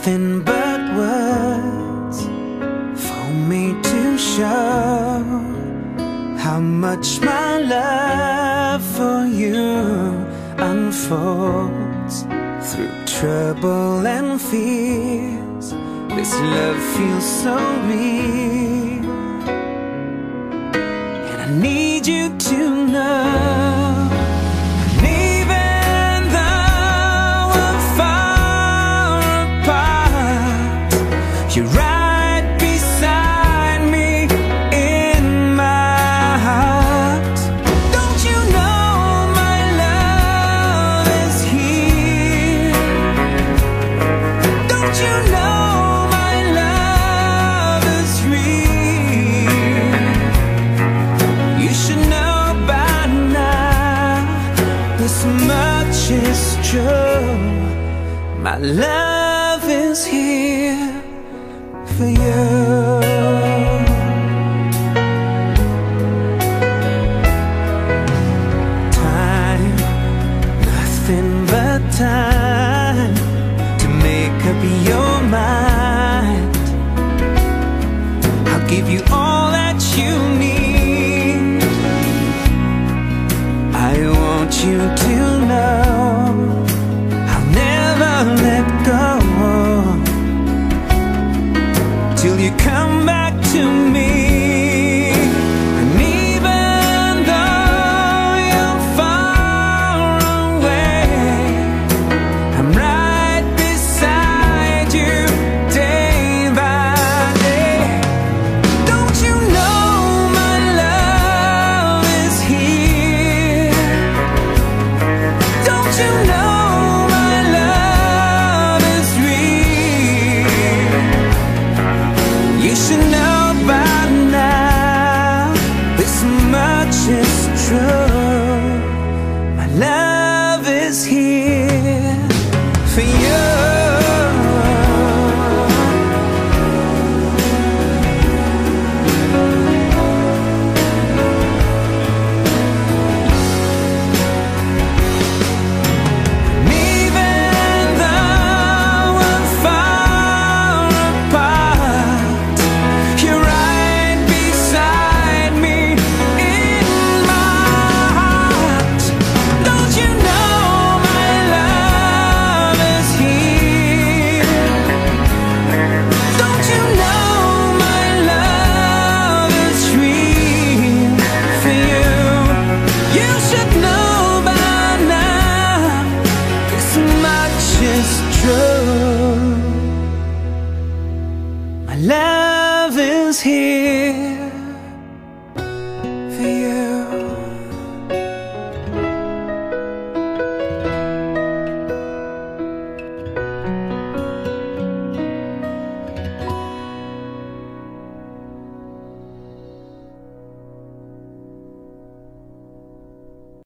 nothing but words for me to show how much my love for you unfolds through trouble and fears. This love feels so real, and I need you to know. You're right beside me in my heart. Don't you know my love is here? Don't you know my love is real? You should know by now, this much is true. My love is here for you. Time, nothing but time to make up your mind. I'll give you all that you need. I want you to know I'll never let go till you come back to me. And even though you're far away, I'm right beside you day by day. Don't you know my love is here? Don't you know my love is real? You should know by now, this much is true. My love is here for you. My love is here